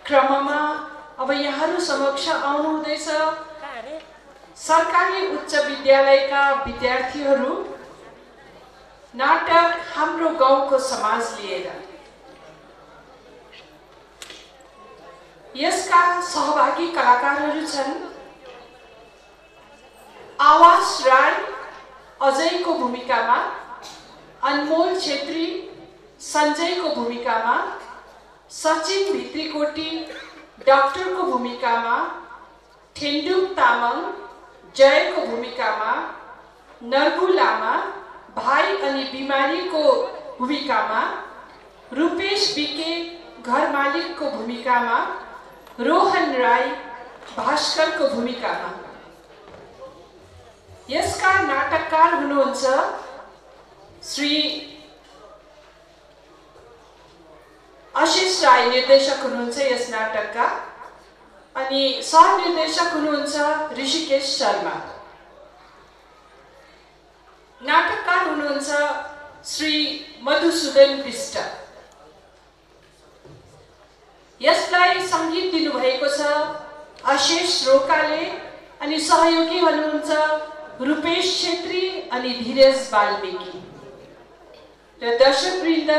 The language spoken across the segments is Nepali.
क्रममा अब यहाँहरू समक्ष आउनु हुँदैछ सरकारी उच्च विद्यालयका विद्यार्थीहरू नाटक हाम्रो गाउँको समाज लिएर। यसका सहभागी कलाकारहरू छन् आवास राई अजयको भूमिकामा, अनमोल छेत्री सञ्जयको भूमिकामा, सचिन भित्रीकोटी डाक्टरको भूमिकामा, ठेन्डुङ तामाङ जयको भूमिकामा, नर्बु लामा भाइ अनि बिमारीको भूमिकामा, रूपेश बिके घर मालिकको भूमिकामा, रोहन राई भास्करको भूमिकामा। यसका नाटककार हुनुहुन्छ श्री आशिष राई निर्देशक हुनुहुन्छ यस नाटकका, अनि सहनिर्देशक हुनुहुन्छ ऋषिकेश शर्मा। नाटककार हुनुहुन्छ श्री मधुसूदन विष्ट। यसलाई सङ्गीत दिनुभएको छ अशेष रोकाले अनि सहयोगी हुनुहुन्छ रूपेश छेत्री अनि धीरज बाल्मीकि। र दर्शकवृन्द,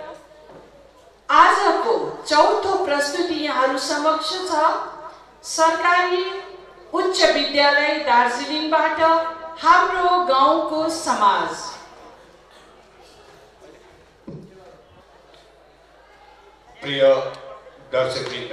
आजको चौथो प्रस्तुति यहाँहरू समक्ष छ सरकारी उच्च विद्यालय दार्जिलिङबाट हाम्रो गाउँको समाज। प्रिय दर्शकवृन्द,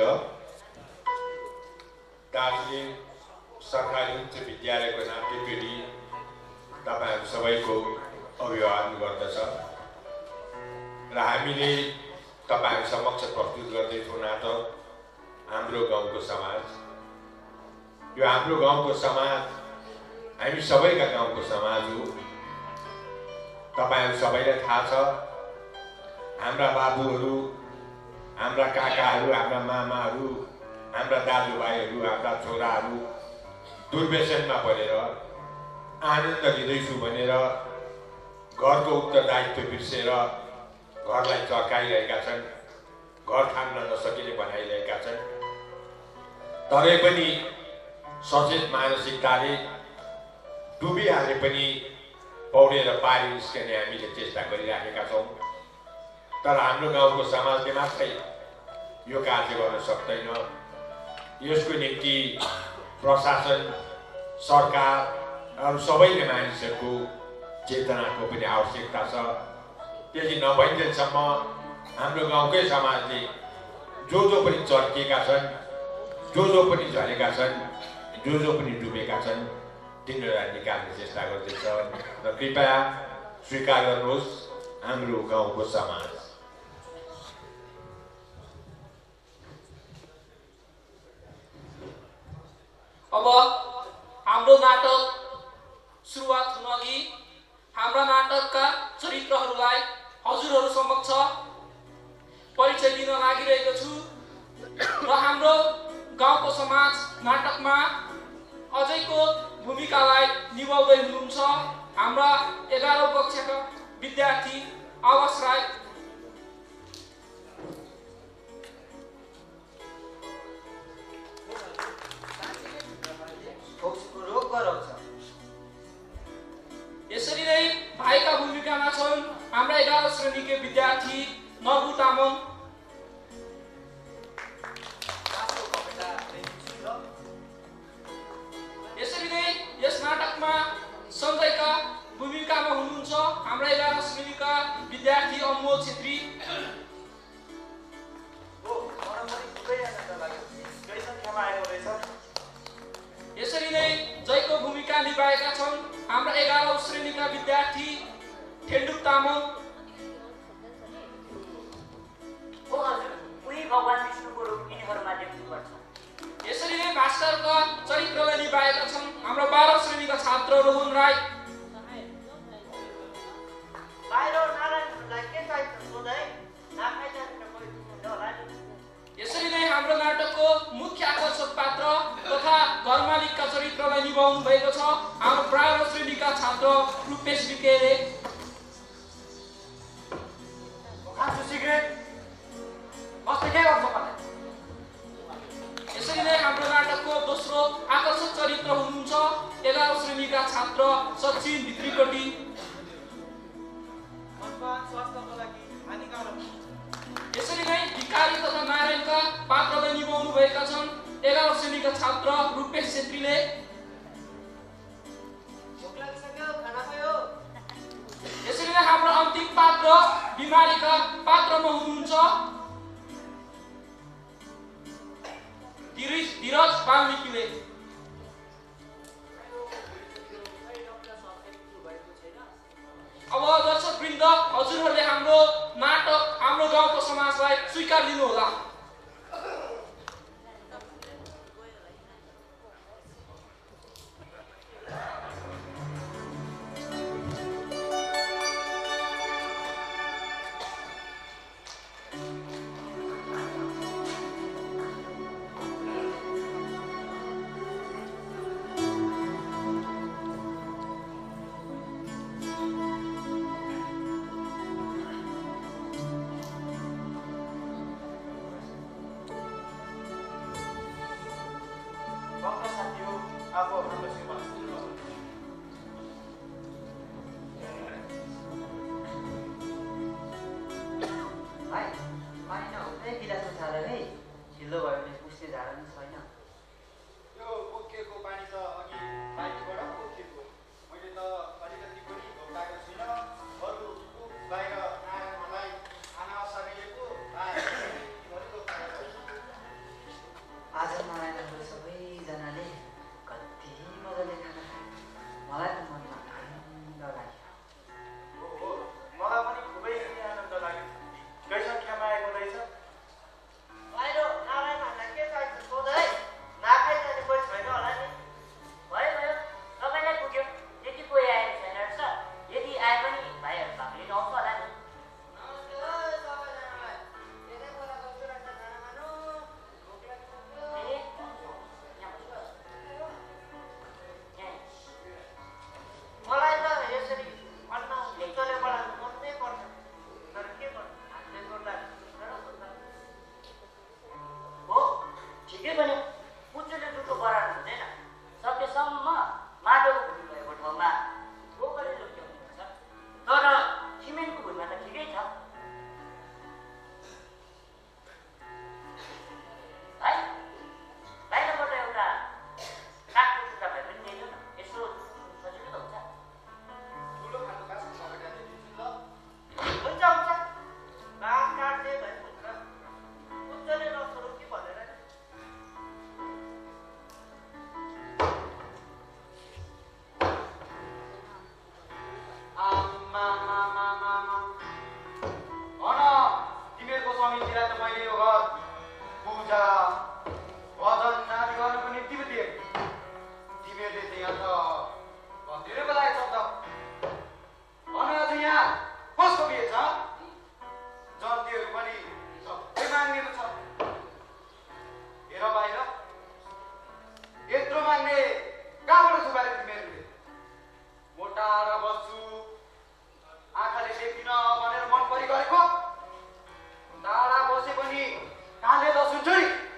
दार्जिलिङ सरकारी उच्च विद्यालयको नाट्य टोली तपाईहरु सबैको अभिवादन गर्दछ र हामीले तपाईहरु समक्ष प्रस्तुत गर्दैछौँ नाटक हाम्रो गाउँको समाज। यो हाम्रो गाउँको समाज हामी सबैका गाउँको समाज हो। तपाईहरु सबैलाई थाहा छ हाम्रा बाबुहरू, हाम्रा काकाहरू, हाम्रा मामाहरू, हाम्रा दाजुभाइहरू, हाम्रा छोराहरू दुर्व्यसनमा परेर आनन्द लिँदैछु भनेर घरको उत्तरदायित्व बिर्सेर घरलाई चर्काइरहेका छन्, घर थाम्न नसकिने बनाइरहेका छन्। तरै पनि सचेत मानसिकताले डुबिहाले पनि पौडेर पारी निस्कने हामीले चेष्टा गरिराखेका छौँ। तर हाम्रो गाउँको समाजले मात्रै यो कार्य गर्न सक्दैन। यसको निम्ति प्रशासन, सरकार अरू सबैले मानिसहरूको चेतनाको पनि आवश्यकता छ। त्यति नभइन्जेलसम्म हाम्रो गाउँकै समाजले जो पनि चर्किएका छन्, जो पनि झरेका छन्, जो पनि डुबेका छन्, तिनीहरूलाई निकाल्ने चेष्टा गर्दैछ। र कृपया स्वीकार गर्नुहोस् हाम्रो गाउँको समाज। अब हाम्रो नाटक सुरुवात हुन अघि हाम्रा नाटकका चरित्रहरूलाई हजुरहरू समक्ष परिचय दिन लागिरहेको छु। र हाम्रो गाउँको समाज नाटकमा अजयको भूमिकालाई निभाउँदै हुनुहुन्छ हाम्रा 11औं कक्षाका विद्यार्थी आवास राई। यसरी नै भाइका भूमिकामा छन् हाम्रा 11औं श्रेणीका विद्यार्थी नर्बु तामाङ। यसरी नै यस नाटकमा सञ्जयका भूमिकामा हुनुहुन्छ हाम्रा 11औं श्रेणीका विद्यार्थी अनमोल छेत्री। यसरी नै जयको भूमिका निभाएका छन् हाम्रा 11औं श्रेणीका विद्यार्थी ठेन्डुङ तामाङ। यसरी नै भास्करका चरित्रलाई निभाएका छन् हाम्रा 12औं श्रेणीका छात्र रोहन राई। यसरी नै हाम्रो नाटकको मुख्य आकर्षक पात्र तथा घर मालिकका चरित्रलाई निभाउनु भएको छ हाम्रो 12औं श्रेणीका छात्र रूपेश बिकेले। छात्र सचिन भित्रीकोटी। यसरी नै भिकारी तथा नारायणका पात्रलाई निभाउनु भएका छन् 11 श्रेणीका छात्र रूपेश छेत्रीले। यसरी नै हाम्रो अन्तिम पात्र बिमारीका पात्रमा हुनुहुन्छ धीरज वाल्मीकिले। अब दर्शकवृन्द, हजुरहरूले हाम्रो नाटक हाम्रो गाउँको समाजलाई स्वीकार लिनुहोला। तारा बसे पनि काले त सुन्छ नि।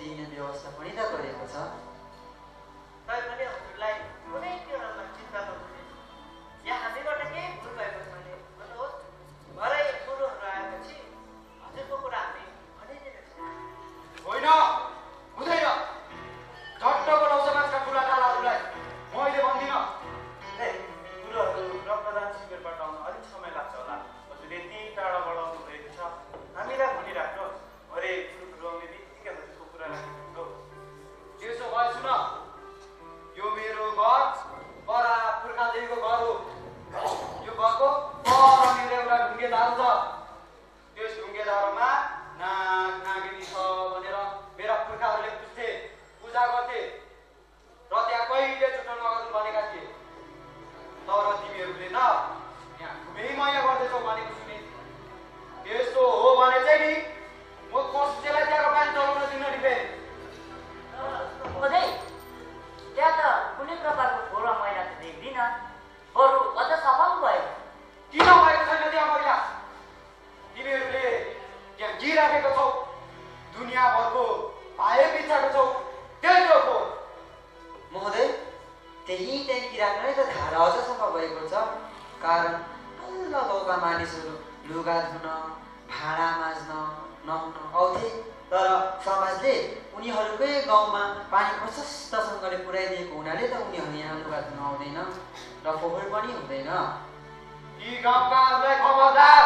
दिने व्यवस्था पनि त गरेको छ। तैपनि हजुरलाई कुनै कुरामा चिन्ता नगर्नुहोस्। यहाँ हामीबाट केही भुल भएको छ भने भन्नुहोस्। भरे गुरुहरू आएपछि हजुरको कुरा हामी भनिदिनेछौँ। होइन, हुँदैन। झट्ट बोलाउ समाजका ठुला ठालाहरूलाई। म अहिले भन्दिनँ। गुरुहरू रक्तदान शिविरबाट आउन अलिक समय लाग्छ होला। हजुरले यति टाढाबाट आउनु भएको छ, हामीलाई भनिराख्नुहोस्। भरे गुरुहरू आउने बित्तिकै हजुरको कुरा राखिदिनु। त्यसो भए सुन, यो मेरो घर पर पुर्खादेखिको घर हो। यो घरको पर मेरो एउटा ढुङ्गे धारो छ। त्यस ढुङ्गे धारोमा नाग नागिनी छ भनेर मेरा पुर्खाहरूले पुज्थे, पूजा गर्थे र त्यहाँ कहिले छुट्टो नगर्नु भनेका थिए। तर तिमीहरूले न यहाँ घुमै मैया गर्दैछौ भनेको सुने। त्यस्तो हो भने चाहिँ नि म कसैलाई त्यहाँको पानी चलाउन दिन नि फेरि। महोदय, त्यहाँ त कुनै प्रकारको फोहोर मैला त देख्दिनँ, बरु अझ सफा पो भयो। किन भएको छैन त्यहाँ मैला? तिमीहरूले त्यहाँ गिराखेको छौ, दुनियाँभरको भाइ बिचाएको छौ, त्यही हो फोहोर। महोदय, त्यही ट्याङ्की राख्न त धारा अझ सफा भएको छ। कारण ठुलो गाउँका मानिसहरू लुगा धुन, भाँडा माझ्न, नुहाउन आउँथे। तर समाजले उनीहरूकै गाउँमा पानी प्रशस्तसँगले पुर्याइदिएको हुनाले त उनीहरू यहाँ लुगा धुन आउँदैन र फोहोर पनि हुँदैन। यी गाउँकाहरूलाई खबरदार!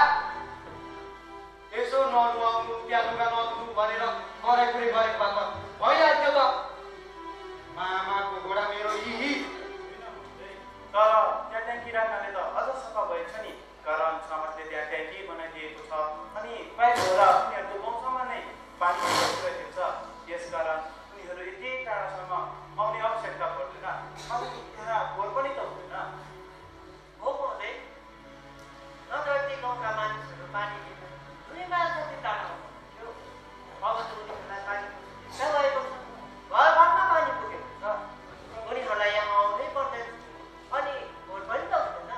यसो ननुहाउनु, त्यहाँ लुगा नधुनु भनेर कराइकुरी गरेको भए त भइहाल्थ्यो त। मामाको घोडा मेरो यही। तर त्यहाँ ट्याङ्की राख्नाले त अझ सफा भएको छ नि। कारण समाजले त्यहाँ ट्याङ्की बनाइदिएको छ अनि पाइप होला उनीहरूको गाउँसम्म नै पानी पुर्याइदिन्छ। यसकारण उनीहरू यति टाढासम्म आउने आवश्यकता पर्दैन। अनि त्यहाँ फोहोर पनि त हुँदैन। हो महोदय, नत्र ती गाउँका मानिसहरू पानी लिन 2 माइल जति टाढा हुनुहुन्थ्यो। अब त उनीहरूलाई पानीको सुविधा भएको छ। घर घरमा पानी पुगेको छ। उनीहरूलाई यहाँ आउनै पर्दैन अनि फोहोर पनि त हुँदैन।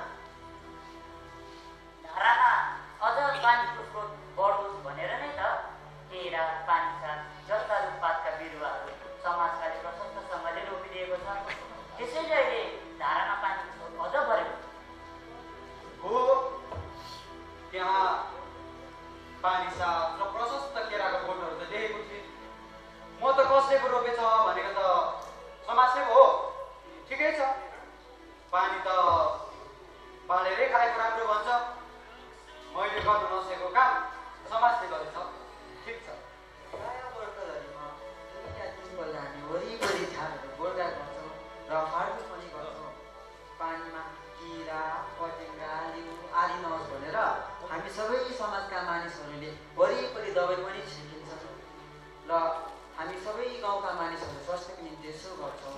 धारामा अझ पानीको स्रोत बढोस् भनेर नै त केरा, पानीसाग जस्ता रुखपातका बिरुवाहरू समाजकाले प्रशस्तसँगले रोपिदिएको छ। त्यसैले अहिले धारामा पानीको स्रोत अझ बढेको छ। हो, त्यहाँ पानीसाग र प्रशस्त केराको बोटहरू त देखेको थिएँ। म त कसैको रोपेछ भनेको त समाजसेवा हो। ठिकै छ, पानी त बाँडेरै खाएको राम्रो भन्छ। मैले गर्न नसकेको काम समाजले गरेछ। ठिक छ। प्रायः वर्षभरिमा 2-3 पल्ट हामी वरिपरि झारहरू गोड्का गर्छौँ र फाल्टु पनि गर्छौँ। पानीमा किरा, पटेङ्गा, लिउ आदि नहोस् भनेर हामी सबै समाजका मानिसहरूले वरिपरि दबाई पनि छिर्किन्छौँ र हामी सबै गाउँका मानिसहरू स्वास्थ्यको निम्ति यसो गर्छौँ।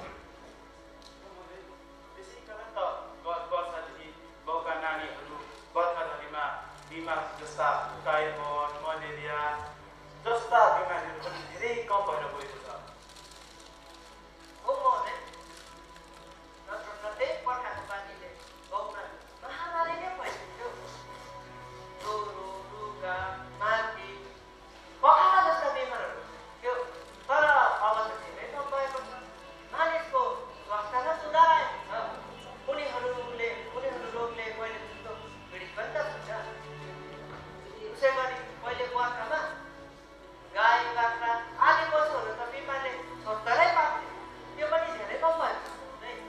त्यसै कारण त गत वर्षदेखि गाउँका नानीहरू बर्खाझरीमा बिमार जस्ता टाइफोइड, मलेरिया जस्ता बिमारीहरू पनि धेरै कम भएर गएको छ। हो महोदय, नत्र प्रत्येक बर्खाको पानीले गाउँमा महामारी नै फैलिन्थ्यो। ज्वरो, रुगा, मार्की, पखाला जस्ता बिमारहरू थियो। तर अब त धेरै कम भएको छ। मानिसको स्वास्थ्यमा सुधार आएको छ। उनीहरू रोगले पहिले जस्तो पीडित पनि त हुन्छ। उसै गरी पहिले बर्खामा गाई, बाख्रा आदि पशुहरू त बिमारले छोड्दै पार्थ्यो। त्यो पनि धेरै कम भएको छ।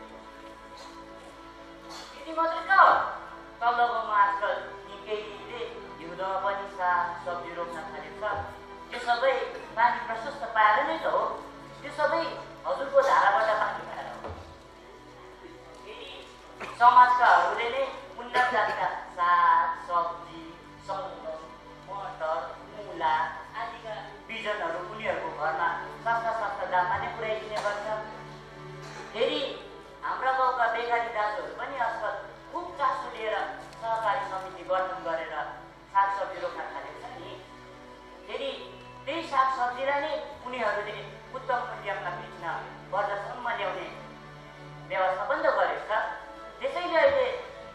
यति मात्रै त तल्लो गाउँमा आजकल निकैले हिउँदोमा पनि साग सब्जी रोप्न थालेको छ। त्यो सबै पानी प्रशस्त पाएर नै त हो। त्यो सबै हजुरको धाराबाट पानी पाएर हो। फेरि समाजकाहरूले नै उन्नत जातका साग सब्जी, सौगन, मटर, मुला आदिका बिजनहरू उनीहरूको घरमा सस्ता दाममा नै पुर्याइदिने गर्छ। फेरि हाम्रा गाउँका बेकारी दाजुहरू पनि आजकल खुब चासो लिएर सहकारी समिति गठन गरेर सागसब्जी रोप्न थालेको छ नि। फेरि त्यही सागसब्जीलाई नै उनीहरूले उत्तम मूल्यमा बेच्न बजारसम्म ल्याउने व्यवस्था पनि त गरेको छ। त्यसैले अहिले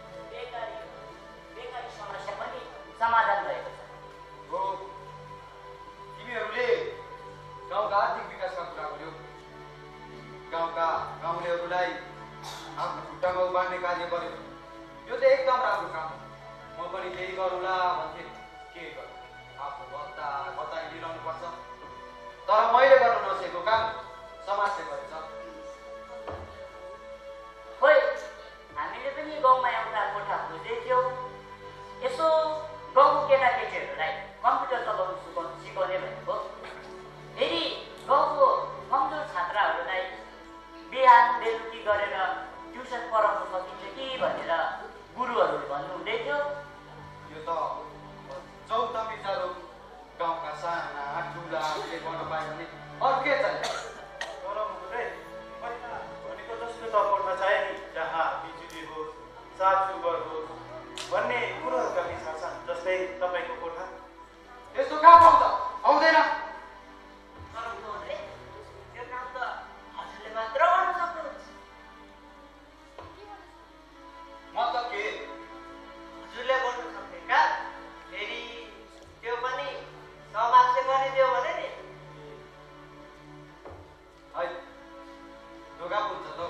बेकारी समस्या पनि समाधान भएको छ। हो, तिमीहरूले गाउँका आर्थिक विकास विकासका कुरा गर्यो। गाउँका गाउँलेहरूलाई आफ्नो खुट्टामा उभार्ने कार्य गर्यो। यो त एकदम राम्रो काम हो। म पनि केही गरौँला भन्थे। के गर्नु, आफ्नो भत्ता बताइ लिइरहनु पर्छ। तर मैले गर्नु नसकेको काम समाजले गरेछ। खोइ हामीले पनि गाउँमा एउटा कोठा खोजेथ्यौँ। यसो गाउँको केटाकेटीहरूलाई कम्प्युटर चलाउनु सिकाउने भनेको। फेरि गाउँको कमजोर छात्राहरूलाई बिहान बेलुकी गरेर ट्युसन पढाउन सकिन्छ कि भनेर गुरुहरूले भन्नुहुँदै थियो। यो त चौता विचारो गाउँका साना ठुलाहरूले गर्न पायो भने अरू के चाहिन्छ? तर महोदय पहिला भनेको जस्तो त कोठा चाहियो नि, जहाँ बिजुली होस्, साफ सुग्घर होस् भन्ने कुरोहरूका विचार छन्। जस्तै तपाईँको कोठा यस्तो कहाँ पाउँछ? आउँदैन। तर महोदय यो काम त हजुरले मात्र गर्न सक्नुहुन्छ। मतलब के? हजुरले गर्नु सक्ने काम फेरि त्यो पनि समाजले गरिदियो भने नि। है ढोका पुग्छ त।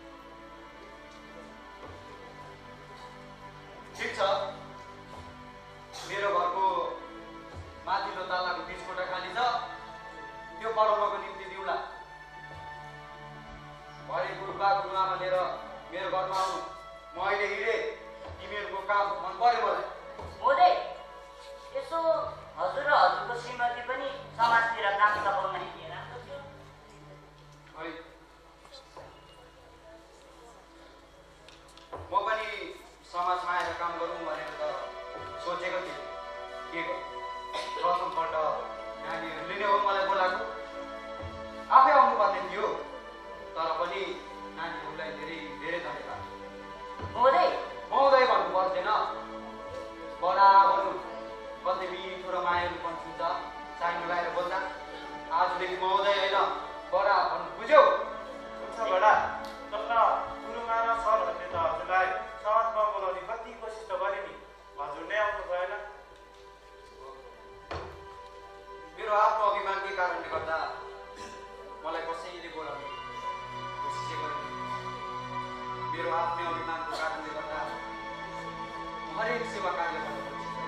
ठिक छ, मेरो घरको माथिल्लो तलाको 20 कोठा खाली छ। त्यो पढाउनको निम्ति दिउँला। भरे गुरुबा गुरुआमा लिएर मेरो घरमा आउनु। म अहिले हिँडेँ। तिमीहरूको काम मन पर्यो मलाई। महोदय यसो हजुर र हजुरको श्रीमती पनि समाजतिर काम लगाउन हिँडेर राम्रो थियो। है म पनि समाजमा आएर काम गरौँ भनेर त सोचेको थिएँ। के गर्नु, प्रथमपल्ट नानीहरूले नै हो मलाई बोलाएको। आफै आउनुपर्ने थियो, तर पनि नानीहरूलाई धेरै धेरै धन्यवाद। महोदय महोदय भन्नु पर्दैन, बडा भन्नु। कति मिठो र मायालुपन हुन्छ साइनो लगाएर बोल्दा। आजदेखि महोदय होइन बडा भन्नु बुझ्यौ? हुन्छ बडा। तर गुरुमा र सरहरूले त हजुरलाई समाजमा बोलाउने कति कोसिस त गरे नि, हजुर नै आउनु भएन। मेरो आफ्नो अभिमानकै कारणले गर्दा मलाई कसैले बोलाउने कोसिसै गरेन। मेरो आफ्नो अभिमानको कारणले गर्दा हरेक सेवा कार्य गर्न कोसिस गरेँ।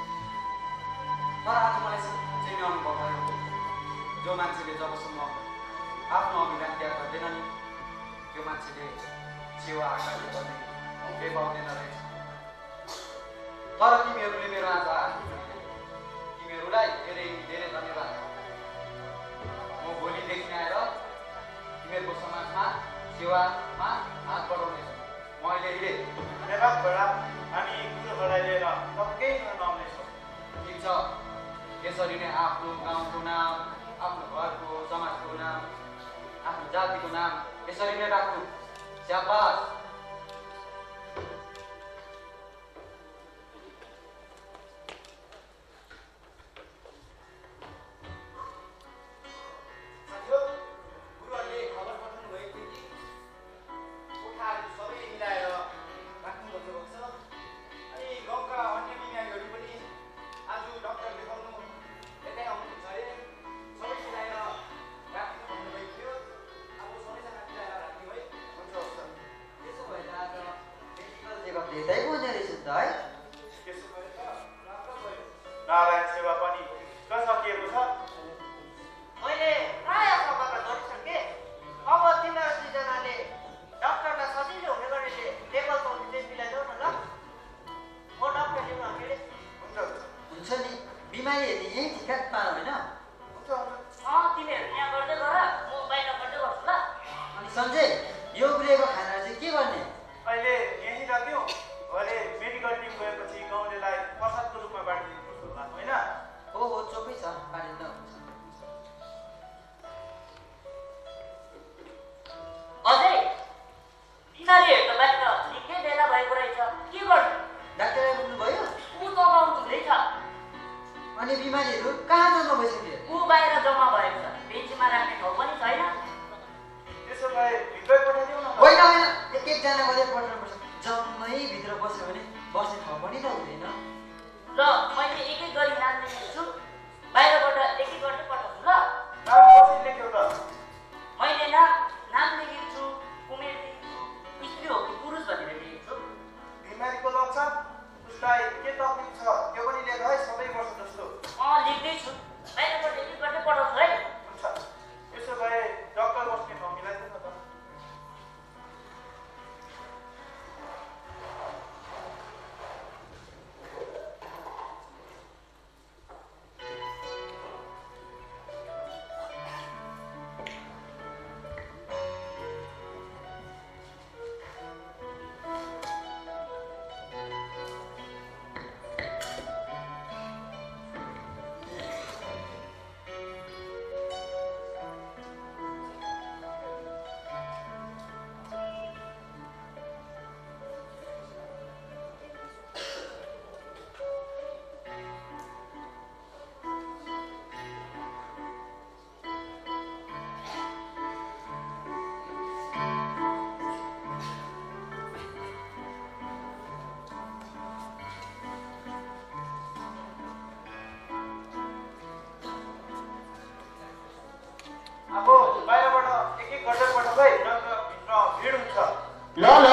तर आज मलाई साँच्चै नै अनुभव भयो, जो मान्छेले जबसम्म आफ्नो अभिमान त्याग गर्दैन नि, त्यो मान्छेले सेवा कार्य गर्ने मौकै पाउँदैन रहेछ। तर तिमीहरूले मेरो आज तिमीहरूलाई धेरै धेरै धन्यवाद। म भोलिदेखि आएर तिमीहरूको समाजमा सेवामा हात बढाउनेछु। म अहिले हिँडेँ। धन्यवाद बडा। हामी गुरुहरूलाई लिएर पक्कै आउनेछौँ। ठिक छ, यसरी नै आफ्नो गाउँको नाम, आफ्नो घरको, समाजको नाम, आफ्नो जातिको नाम यसरी नै राख्नु। स्याबास। गुरुहरूले खबर पठाउनु भएको थियो कि कोठाहरू सबै मिलाएर राख्नु भन्नुभएको छ। अनि गाउँका अन्य बिमारीहरू पनि आज डक्टर देखाउनु यतै आउनुहुन्छ अरे। सबै मिलाएर राख्नु भन्नुभएको थियो। अब सबैजना मिलाएर राख्ने है। हुन्छ हुन्छ। त्यसो ल ल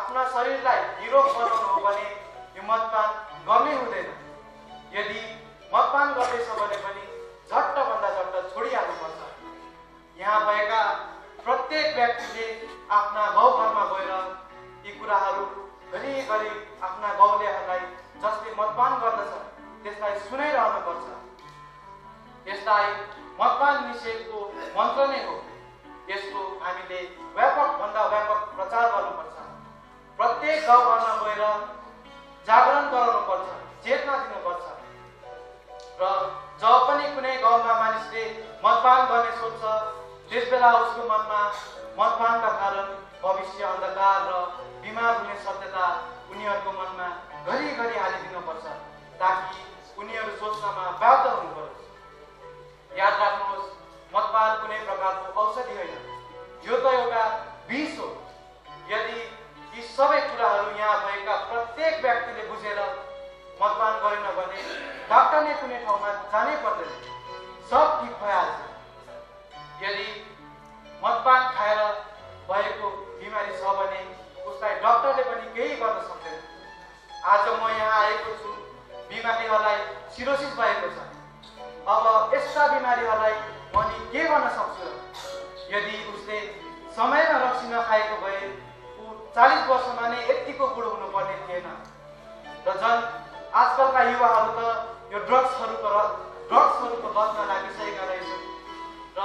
आफ्ना शरीरलाई निरोग बनाउनु हो भने यो मदपान गर्नै हुँदैन। यदि मदपान गर्दैछ भने पनि झट्टभन्दा झट्ट छोडिहाल्नुपर्छ। यहाँ भएका प्रत्येक व्यक्तिले आफ्ना गाउँघरमा गएर यी कुराहरू घरिघरि आफ्ना गाउँलेहरूलाई जसले मदपान गर्दछ त्यसलाई सुनाइरहनुपर्छ। यसलाई मदपान निषेधको मन्त्र नै हो। यसको हामीले व्यापकभन्दा व्यापक प्रचार गर्नुपर्छ। प्रत्येक गाउँघरमा गएर जागरण गराउनुपर्छ, चेतना दिनुपर्छ। र जब पनि कुनै गाउँमा मानिसले मदपान गर्ने सोच्छ त्यसबेला उसको मनमा मदपानका कारण भविष्य अन्धकार र बिमार हुने सत्यता उनीहरूको मनमा घरिघरि हालिदिनुपर्छ ताकि उनीहरू सोच्नमा बाध्य हुनु पर्छ। याद राख्नुहोस्, मदपान कुनै प्रकारको औषधि होइन, यो त एउटा विष हो। यदि यी सबै कुराहरू यहाँ भएका प्रत्येक व्यक्तिले बुझेर मदपान गरेन भने डाक्टर नै कुनै ठाउँमा जानै पर्दैन, सब ठिक भइहाल्छ। यदि मदपान खाएर भएको बिमारी छ भने उसलाई डाक्टरले पनि केही गर्न सक्दैन। आज म यहाँ आएको छु, बिमारीहरूलाई सिरोसिस भएको छ। अब यस्ता बिमारीहरूलाई म नि के गर्न सक्छु र? यदि उसले समयमा रक्सी नखाएको भए ऊ 40 वर्षमा नै यतिको बुढो हुनुपर्ने थिएन। र झन् आजकलका युवाहरू त यो ड्रग्सहरूको लतमा लागिसकेका रहेछन् र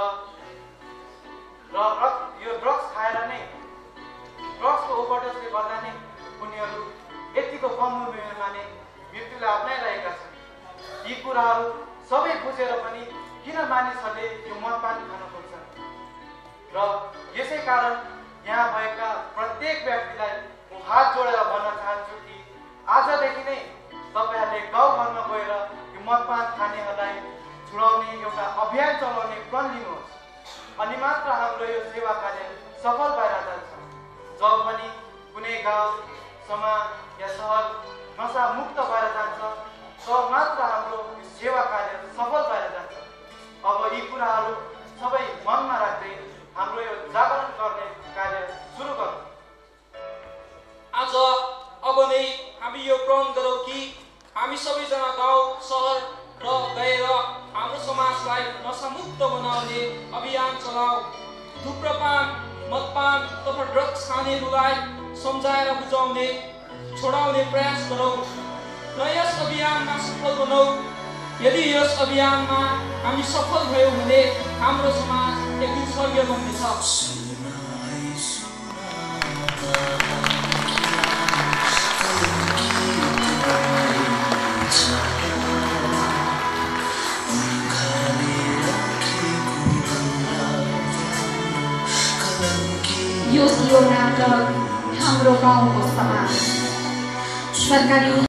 यो ड्रग्स खाएर नै ड्रग्सको ओभरडोजले गर्दा नै उनीहरू यतिको कम उमेरमा नै मृत्युलाई अप्नाइरहेका छन्। यी कुराहरू सबै बुझेर पनि किन मानिसहरूले यो मदपान खान खोज्छन्? र यसै कारण यहाँ भएका प्रत्येक व्यक्तिलाई म हात जोडेर भन्न चाहन्छु कि आजदेखि नै तपाईँहरूले गाउँघरमा गएर यो मदपान खानेहरूलाई छुडाउने एउटा अभियान चलाउने प्रण लिनुहोस्। अनि मात्र हाम्रो यो सेवा कार्य सफल भएर जान्छ। जब पनि कुनै गाउँ, समाज या सहर नशामुक्त भएर जान्छ तब मात्र हाम्रो सेवा कार्य सफल भएर जान्छ। अब यी कुराहरू सबै मनमा राख्दै हाम्रो यो जागरण गर्ने कार्य सुरु गरौँ। आज अब नै हामी यो प्रण गरौँ कि हामी सबैजना गाउँ सहर र गएर हाम्रो समाजलाई नशामुक्त बनाउने अभियान चलाऊ। धुम्रपान, मदपान तथा ड्रग्स खानेहरूलाई सम्झाएर बुझाउने, छोडाउने प्रयास गरौँ र यस अभियानमा सफल बनाऊ। यदि यस अभियानमा हामी सफल भयौँ भने हाम्रो समाज एक दिन स्वर्गीय बन्नेछ। यो नाटक हाम्रो गाउँको समाज सरकारी